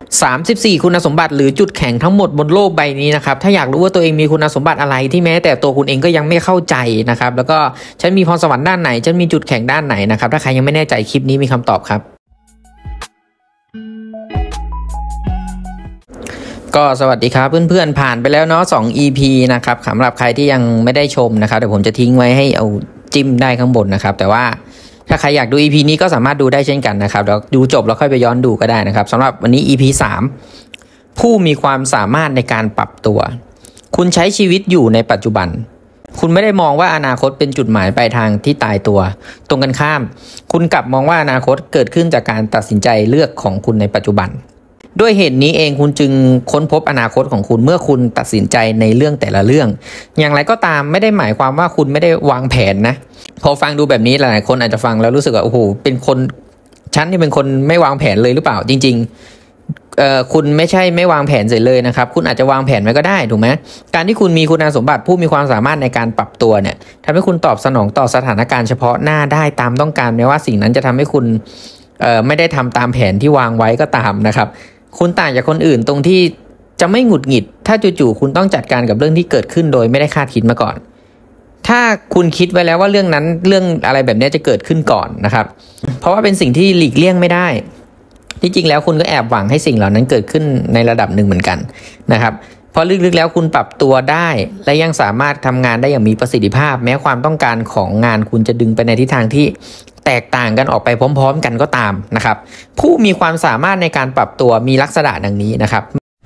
34คุณสมบัติหรือจุดแข็งทั้งหมดบนโลกใบนี้นะครับถ้าอยากรู้ว่าตัวเองมีคุณสมบัติอะไรที่แม้แต่ตัวคุณเองก็ยังไม่เข้าใจนะครับแล้วก็ฉันมีพรสวรรค์ด้านไหนฉันมีจุดแข็งด้านไหนนะครับถ้าใครยังไม่แน่ใจคลิปนี้มีคำตอบครับก็สวัสดีครับเพื่อนๆผ่านไปแล้วเนาะ2 EP นะครับสำหรับใครที่ยังไม่ได้ชมนะครับเดี๋ยวผมจะทิ้งไว้ให้เอาจิ้มได้ข้างบนนะครับแต่ว่าถ้าใครอยากดู EP นี้ก็สามารถดูได้เช่นกันนะครับเดี๋ยวดูจบแล้วค่อยไปย้อนดูก็ได้นะครับสำหรับวันนี้ EP 3ผู้มีความสามารถในการปรับตัวคุณใช้ชีวิตอยู่ในปัจจุบันคุณไม่ได้มองว่าอนาคตเป็นจุดหมายปลายทางที่ตายตัวตรงกันข้ามคุณกลับมองว่าอนาคตเกิดขึ้นจากการตัดสินใจเลือกของคุณในปัจจุบันด้วยเหตุนี้เองคุณจึงค้นพบอนาคตของคุณเมื่อคุณตัดสินใจในเรื่องแต่ละเรื่องอย่างไรก็ตามไม่ได้หมายความว่าคุณไม่ได้วางแผนนะพอฟังดูแบบนี้หลายๆคนอาจจะฟังแล้วรู้สึกว่าโอ้โหเป็นคนฉันนี่เป็นคนไม่วางแผนเลยหรือเปล่าจริงๆคุณไม่ใช่ไม่วางแผนเสร็จเลยนะครับคุณอาจจะวางแผนไว้ก็ได้ถูกไหมการที่คุณมีคุณสมบัติผู้มีความสามารถในการปรับตัวเนี่ยทำให้คุณตอบสนองต่อสถานการณ์เฉพาะหน้าได้ตามต้องการแม้ว่าสิ่งนั้นจะทำให้คุณไม่ได้ทำตามแผนที่วางไว้ก็ตามนะครับคุณต่างจากคนอื่นตรงที่จะไม่หงุดหงิดถ้าจู่ๆคุณต้องจัดการกับเรื่องที่เกิดขึ้นโดยไม่ได้คาดคิดมาก่อนถ้าคุณคิดไว้แล้วว่าเรื่องนั้นเรื่องอะไรแบบนี้จะเกิดขึ้นก่อนนะครับเพราะว่าเป็นสิ่งที่หลีกเลี่ยงไม่ได้ที่จริงแล้วคุณก็แอบหวังให้สิ่งเหล่านั้นเกิดขึ้นในระดับหนึ่งเหมือนกันนะครับเพราะลึกๆแล้วคุณปรับตัวได้และยังสามารถทำงานได้อย่างมีประสิทธิภาพแม้ความต้องการของงานคุณจะดึงไปในทิศทางที่แตกต่างกันออกไปพร้อมๆกันก็ตามนะครับผู้มีความสามารถในการปรับตัวมีลักษณะดังนี้นะครับ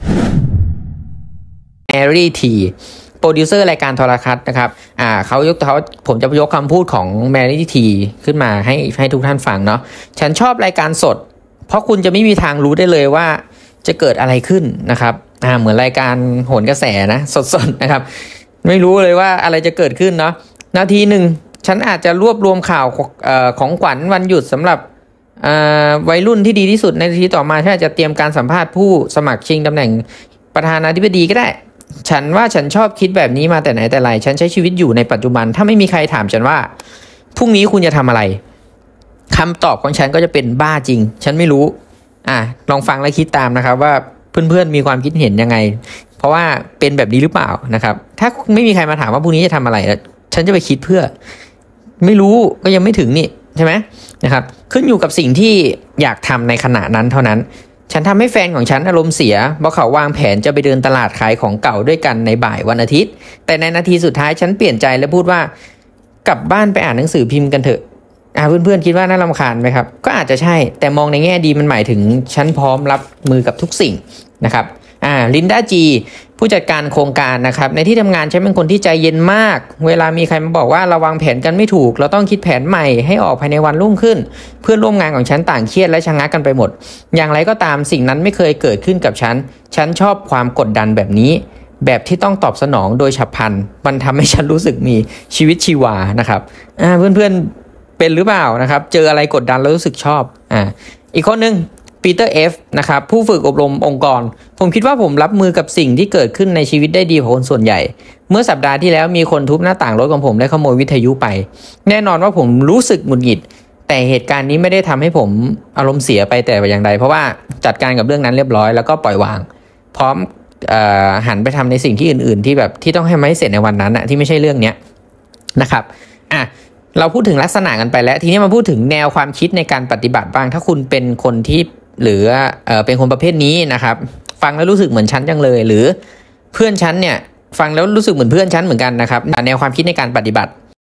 แมรี่ทีโปรดิวเซอร์รายการโทรทัศน์นะครับผมจะยกคำพูดของแมรี่ทีขึ้นมาให้ทุกท่านฟังเนาะฉันชอบรายการสดเพราะคุณจะไม่มีทางรู้ได้เลยว่าจะเกิดอะไรขึ้นนะครับเหมือนรายการโหนกระแสนะสดๆนะครับไม่รู้เลยว่าอะไรจะเกิดขึ้นเนาะนาทีหนึ่งฉันอาจจะรวบรวมข่าวของขวัญวันหยุดสำหรับวัยรุ่นที่ดีที่สุดในนาทีต่อมาฉันอาจจะเตรียมการสัมภาษณ์ผู้สมัครชิงตำแหน่งประธานาธิบดีก็ได้ฉันว่าฉันชอบคิดแบบนี้มาแต่ไหนแต่ไรฉันใช้ชีวิตอยู่ในปัจจุบันถ้าไม่มีใครถามฉันว่าพรุ่งนี้คุณจะทำอะไรคำตอบของฉันก็จะเป็นบ้าจริงฉันไม่รู้ลองฟังและคิดตามนะครับว่าเพื่อนๆมีความคิดเห็นยังไงเพราะว่าเป็นแบบนี้หรือเปล่านะครับถ้าไม่มีใครมาถามว่าพรุ่งนี้จะทำอะไรฉันจะไปคิดเพื่อไม่รู้ก็ยังไม่ถึงนี่ใช่ไหมนะครับขึ้นอยู่กับสิ่งที่อยากทำในขณะนั้นเท่านั้นฉันทำให้แฟนของฉันอารมณ์เสียเพราะเขาวางแผนจะไปเดินตลาดขายของเก่าด้วยกันในบ่ายวันอาทิตย์แต่ในนาทีสุดท้ายฉันเปลี่ยนใจและพูดว่ากลับบ้านไปอ่านหนังสือพิมพ์กันเถอะเพื่อนๆคิดว่าน่ารำคาญไหมครับก็อาจจะใช่แต่มองในแง่ดีมันหมายถึงฉันพร้อมรับมือกับทุกสิ่งนะครับลินดาจีผู้จัดการโครงการนะครับในที่ทำงานฉันเป็นคนที่ใจเย็นมากเวลามีใครมาบอกว่าเราวางแผนกันไม่ถูกเราต้องคิดแผนใหม่ให้ออกภายในวันรุ่งขึ้นเพื่อนร่วมงานของฉันต่างเครียดและชะงักกันไปหมดอย่างไรก็ตามสิ่งนั้นไม่เคยเกิดขึ้นกับฉันชอบความกดดันแบบนี้แบบที่ต้องตอบสนองโดยฉับพลันมันทำให้ฉันรู้สึกมีชีวิตชีวานะครับเพื่อนๆเป็นหรือเปล่านะครับเจออะไรกดดันแล้วรู้สึกชอบอีกคนนึงปีเตอร์ F นะครับผู้ฝึกอบรมองค์กรผมคิดว่าผมรับมือกับสิ่งที่เกิดขึ้นในชีวิตได้ดีกว่าคนส่วนใหญ่เมื่อสัปดาห์ที่แล้วมีคนทุบหน้าต่างรถของผมและขโมยวิทยุไปแน่นอนว่าผมรู้สึกหงุดหงิดแต่เหตุการณ์นี้ไม่ได้ทำให้ผมอารมณ์เสียไปแต่อย่างใดเพราะว่าจัดการกับเรื่องนั้นเรียบร้อยแล้วก็ปล่อยวางพร้อมหันไปทำในสิ่งที่อื่นๆที่แบบที่ต้องให้ไม่เสร็จในวันนั้นที่ไม่ใช่เรื่องนี้นะครับเราพูดถึงลักษณะกันไปแล้วทีนี้มาพูดถึงแนวความคิดในการปฏิบัติบ้างถ้าคุณเป็นคนที่หรือเป็นคนประเภทนี้นะครับฟังแล้วรู้สึกเหมือนฉันจังเลยหรือเพื่อนฉันเนี่ยฟังแล้วรู้สึกเหมือนเพื่อนฉันเหมือนกันนะครับแนวความคิดในการปฏิบัติ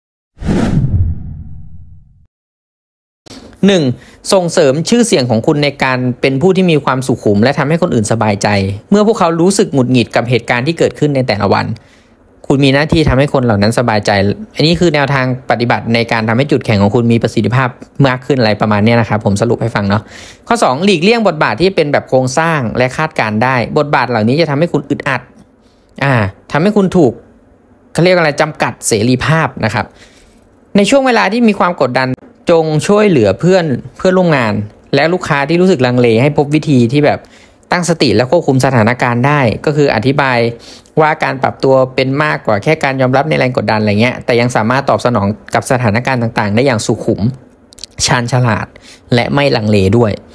1. ส่งเสริมชื่อเสียงของคุณในการเป็นผู้ที่มีความสุขุมและทำให้คนอื่นสบายใจเมื่อพวกเขารู้สึกหงุดหงิดกับเหตุการณ์ที่เกิดขึ้นในแต่ละวันคุณมีหน้าที่ทำให้คนเหล่านั้นสบายใจอันนี้คือแนวทางปฏิบัติในการทำให้จุดแข็งของคุณมีประสิทธิภาพมากขึ้นอะไรประมาณนี้นะครับผมสรุปให้ฟังเนาะข้อ 2 หลีกเลี่ยงบทบาทที่เป็นแบบโครงสร้างและคาดการได้บทบาทเหล่านี้จะทำให้คุณอึดอัดทำให้คุณถูกเขาเรียกอะไรจำกัดเสรีภาพนะครับในช่วงเวลาที่มีความกดดันจงช่วยเหลือเพื่อนร่วมงานและลูกค้าที่รู้สึกลังเลให้พบวิธีที่แบบตั้งสติและควบคุมสถานการณ์ได้ก็คืออธิบายว่าการปรับตัวเป็นมากกว่าแค่การยอมรับในแรงกดดันอะไรเงี้ยแต่ยังสามารถตอบสนองกับสถานการณ์ต่างๆได้อย่างสุขุมชาญฉลาดและไม่ลังเลด้วย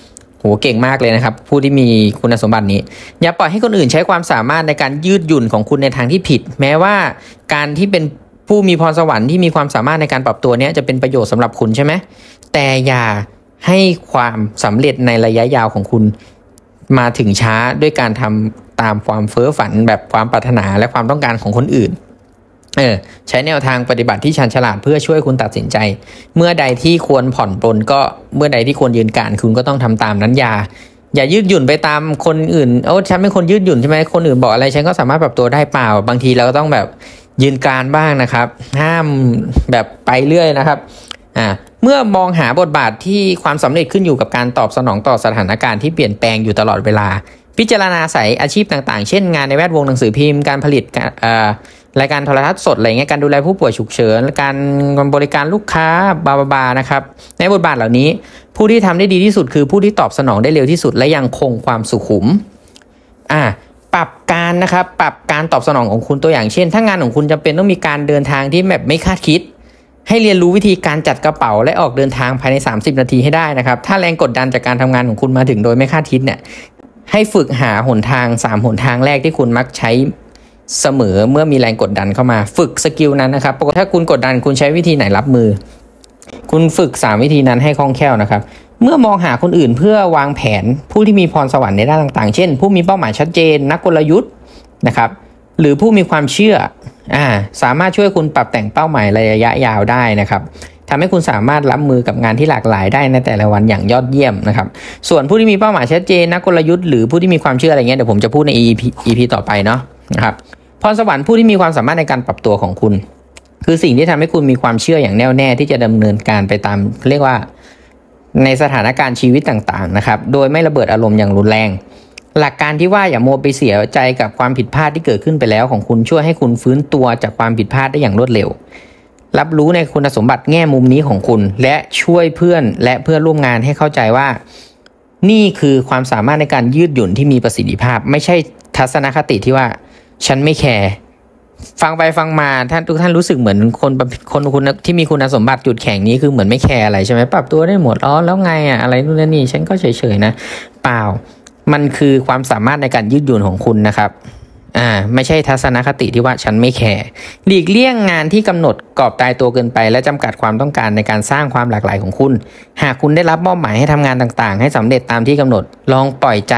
เก่งมากเลยนะครับผู้ที่มีคุณสมบัตินี้อย่าปล่อยให้คนอื่นใช้ความสามารถในการยืดหยุ่นของคุณในทางที่ผิดแม้ว่าการที่เป็นผู้มีพรสวรรค์ที่มีความสามารถในการปรับตัวนี้จะเป็นประโยชน์สำหรับคุณใช่ไหมแต่อย่าให้ความสำเร็จในระยะยาวของคุณมาถึงช้าด้วยการทำตามความเฟ้อฝันแบบความปรารถนาและความต้องการของคนอื่นใช้แนวทางปฏิบัติที่ชาญฉลาดเพื่อช่วยคุณตัดสินใจเมื่อใดที่ควรผ่อนปลนก็เมื่อใดที่ควรยืนการคุณก็ต้องทำตามนั้นอย่ายืดหยุ่นไปตามคนอื่นฉันเป็นคนยืดหยุ่นใช่ไหมคนอื่นบอกอะไรฉันก็สามารถปรับตัวได้เปล่าบางทีเราก็ต้องแบบยืนการบ้างนะครับห้ามแบบไปเรื่อยนะครับเมื่อมองหาบทบาทที่ความสำเร็จขึ้นอยู่กับการตอบสนองต่อสถานการณ์ที่เปลี่ยนแปลงอยู่ตลอดเวลาพิจารณาใส่อาชีพต่างๆเช่นงานในแวดวงหนังสือพิมพ์การผลิตรายการโทรทัศน์สดอะไรเงี้ยการดูแลผู้ป่วยฉุกเฉินการบริการลูกค้าบานะครับในบทบาทเหล่านี้ผู้ที่ทำได้ดีที่สุดคือผู้ที่ตอบสนองได้เร็วที่สุดและยังคงความสุขุมปรับการตอบสนองของคุณตัวอย่างเช่นถ้างานของคุณจำเป็นต้องมีการเดินทางที่แบบไม่คาดคิดให้เรียนรู้วิธีการจัดกระเป๋าและออกเดินทางภายใน30นาทีให้ได้นะครับถ้าแรงกดดันจากการทำงานของคุณมาถึงโดยไม่คาดคิดเนี่ยให้ฝึกหาหนทาง3หนทางแรกที่คุณมักใช้เสมอเมื่อมีแรงกดดันเข้ามาฝึกสกิลนั้นนะครับถ้าคุณกดดันคุณใช้วิธีไหนรับมือคุณฝึก3วิธีนั้นให้คล่องแคล่วนะครับเมื่อมองหาคนอื่นเพื่อวางแผนผู้ที่มีพรสวรรค์ในด้านต่างๆเช่นผู้มีเป้าหมายชัดเจนนักกลยุทธ์นะครับหรือผู้มีความเชื่อสามารถช่วยคุณปรับแต่งเป้าหมายระยะยาวได้นะครับทำให้คุณสามารถรับมือกับงานที่หลากหลายได้ในแต่ละวันอย่างยอดเยี่ยมนะครับส่วนผู้ที่มีเป้าหมายชัดเจนนักกลยุทธ์หรือผู้ที่มีความเชื่ออะไรเงี้ยเดี๋ยวผมจะพูดใน EP ต่อไปเนาะนะครับพรสวรรค์ผู้ที่มีความสามารถในการปรับตัวของคุณคือสิ่งที่ทำให้คุณมีความเชื่ออย่างแน่วแน่ที่จะดำเนินการไปตามเรียกว่าในสถานการณ์ชีวิตต่างๆนะครับโดยไม่ระเบิดอารมณ์อย่างรุนแรงหลักการที่ว่าอย่าโมไปเสียใจกับความผิดพลาดที่เกิดขึ้นไปแล้วของคุณช่วยให้คุณฟื้นตัวจากความผิดพลาดได้อย่างรวดเร็วรับรู้ในคุณสมบัติแง่มุมนี้ของคุณและช่วยเพื่อนและเพื่อนร่วมงานให้เข้าใจว่านี่คือความสามารถในการยืดหยุ่นที่มีประสิทธิภาพไม่ใช่ทัศนคติที่ว่าฉันไม่แคร์ฟังไปฟังมาทุกท่านรู้สึกเหมือนคนที่มีคุณสมบัติจุดแข็งนี้คือเหมือนไม่แคร์อะไรใช่ไหมปรับตัวได้หมดแล้วไงอะไรนู่นนี่ฉันก็เฉยๆนะเปล่ามันคือความสามารถในการยืดหยุ่นของคุณนะครับไม่ใช่ทัศนคติที่ว่าฉันไม่แคร์หลีกเลี่ยงงานที่กำหนดกรอบตายตัวเกินไปและจำกัดความต้องการในการสร้างความหลากหลายของคุณหากคุณได้รับมอบหมายให้ทำงานต่างๆให้สำเร็จตามที่กำหนดลองปล่อยใจ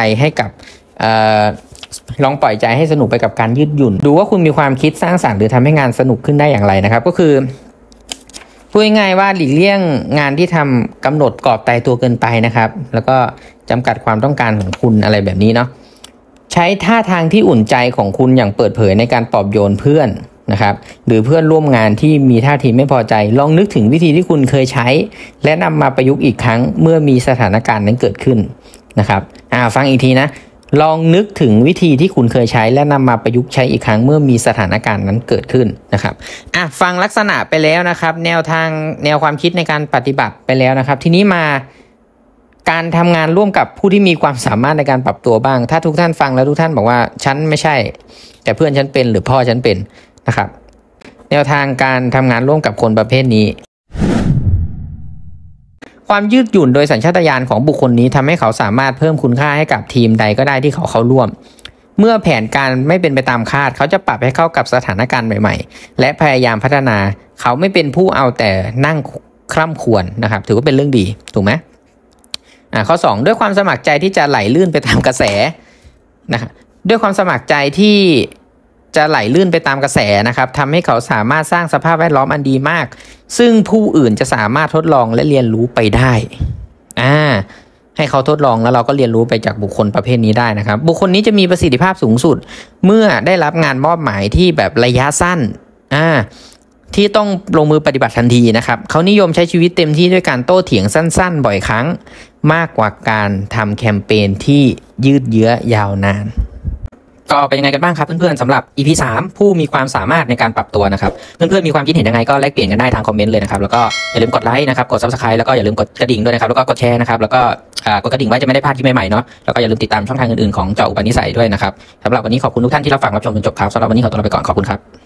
ให้สนุกไปกับการยืดหยุ่นดูว่าคุณมีความคิดสร้างสรรค์หรือทำให้งานสนุกขึ้นได้อย่างไรนะครับก็คือพูดง่ายๆว่าหลีกเลี่ยงงานที่ทำกำหนดกรอบตายตัวเกินไปนะครับแล้วก็จำกัดความต้องการของคุณอะไรแบบนี้เนาะใช้ท่าทางที่อุ่นใจของคุณอย่างเปิดเผยในการปลอบโยนเพื่อนนะครับหรือเพื่อนร่วมงานที่มีท่าทีไม่พอใจลองนึกถึงวิธีที่คุณเคยใช้และนำมาประยุกต์อีกครั้งเมื่อมีสถานการณ์นั้นเกิดขึ้นนะครับฟังอีกทีนะลองนึกถึงวิธีที่คุณเคยใช้และนำมาประยุกต์ใช้อีกครั้งเมื่อมีสถานการณ์นั้นเกิดขึ้นนะครับฟังลักษณะไปแล้วนะครับแนวความคิดในการปฏิบัติไปแล้วนะครับทีนี้มาการทำงานร่วมกับผู้ที่มีความสามารถในการปรับตัวบ้างถ้าทุกท่านฟังแล้วทุกท่านบอกว่าฉันไม่ใช่แต่เพื่อนฉันเป็นหรือพ่อฉันเป็นนะครับแนวทางการทำงานร่วมกับคนประเภทนี้ความยืดหยุ่นโดยสัญชาตญาณของบุคคลนี้ทำให้เขาสามารถเพิ่มคุณค่าให้กับทีมใดก็ได้ที่เขาเข้าร่วมเมื่อแผนการไม่เป็นไปตามคาดเขาจะปรับให้เข้ากับสถานการณ์ใหม่ๆและพยายามพัฒนาเขาไม่เป็นผู้เอาแต่นั่งคร่ำครวญนะครับถือว่าเป็นเรื่องดีถูกไหมข้อ2ด้วยความสมัครใจที่จะไหลลื่นไปตามกระแสนะครับด้วยความสมัครใจที่จะไหลลื่นไปตามกระแสนะครับทำให้เขาสามารถสร้างสภาพแวดล้อมอันดีมากซึ่งผู้อื่นจะสามารถทดลองและเรียนรู้ไปได้ให้เขาทดลองแล้วเราก็เรียนรู้ไปจากบุคคลประเภทนี้ได้นะครับบุคคลนี้จะมีประสิทธิภาพสูงสุดเมื่อได้รับงานมอบหมายที่แบบระยะสั้นที่ต้องลงมือปฏิบัติทันทีนะครับเขานิยมใช้ชีวิตเต็มที่ด้วยการโต้เถียงสั้นๆบ่อยครั้งมากกว่าการทำแคมเปญที่ยืดเยื้อยาวนานก็เป็นยังไงกันบ้างครับเพื่อนๆสำหรับ EP 3ผู้มีความสามารถในการปรับตัวนะครับเพื่อนๆมีความคิดเห็นยังไงก็แลกเปลี่ยนกันได้ทางคอมเมนต์เลยนะครับแล้วก็อย่าลืมกดไลค์นะครับกด Subscribe แล้วก็อย่าลืมกดกระดิ่งด้วยนะครับแล้วก็กดแชร์นะครับแล้วก็กดกระดิ่งไว้จะไม่ได้พลาดคลิปใหม่ๆเนาะแล้วก็อย่าลืมติดตามช่องทางอื่นๆของเจาะอุปนิสัยด้วยนะครับสำหรับวันนี้ขอบคุณทุกท่านที่รับฟังรับชมจนจบครับสำหรับวันนี้ขอตัวลาไปก่อนขอบคุณครับ